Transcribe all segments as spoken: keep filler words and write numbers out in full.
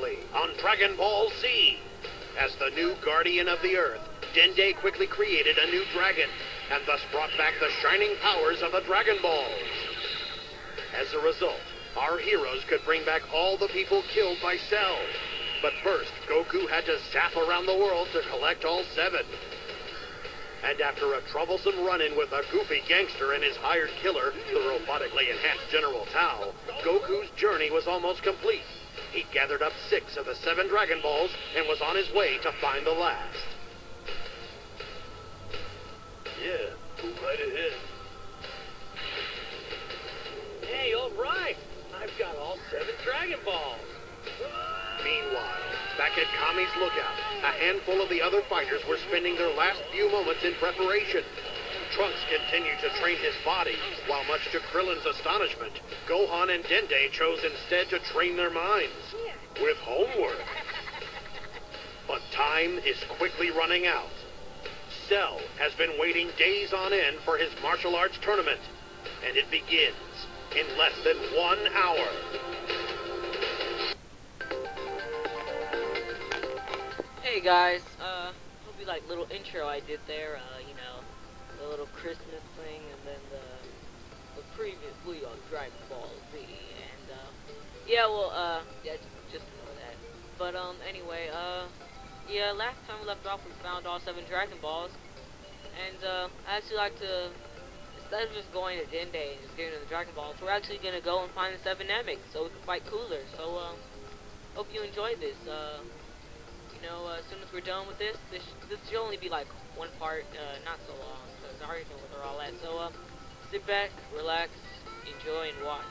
previously on Dragon Ball Z. As the new guardian of the Earth, Dende quickly created a new dragon, and thus brought back the shining powers of the Dragon Balls. As a result, our heroes could bring back all the people killed by Cell. But first, Goku had to zap around the world to collect all seven. And after a troublesome run-in with a goofy gangster and his hired killer, the robotically enhanced General Tao, Goku's journey was almost complete. He gathered up six of the seven Dragon Balls and was on his way to find the last. Yeah, go right ahead. Hey, all right. I've got all seven Dragon Balls. Meanwhile, back at Kami's lookout, a handful of the other fighters were spending their last few moments in preparation. Trunks continued to train his body, while much to Krillin's astonishment, Gohan and Dende chose instead to train their minds with homework. But time is quickly running out. Cell has been waiting days on end for his martial arts tournament, and it begins in less than one hour. Hey guys, uh, hope you like little intro I did there, uh, you know, the little Christmas thing, and then the, the previously on Dragon Ball Z, and, uh, yeah, well, uh, yeah, just, just know that. But, um, anyway, uh, yeah, last time we left off, we found all seven Dragon Balls, and, uh, I actually like to, instead of just going to Dende and just getting the Dragon Balls, we're actually gonna go and find the seven Namecs, so we can fight Cooler, so, um, hope you enjoyed this, uh, you know, uh, as soon as we're done with this, this, this should only be like one part, uh, not so long, because I already know where they're all at. So, uh, sit back, relax, enjoy, and watch.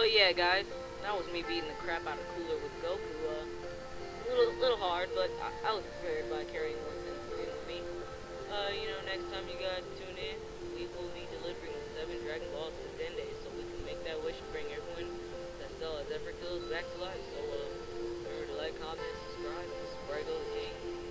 But yeah, guys, that was me beating the crap out of Cooler with Goku. Uh, a little, little hard, but I, I was prepared by carrying one Sensei with me. Uh, you know, next time you guys tune in, we will be delivering seven Dragon Balls to Dende, so we can make that wish and bring everyone that Cell has ever killed back to life. So, uh, remember to like, comment, subscribe, and subscribe to the game.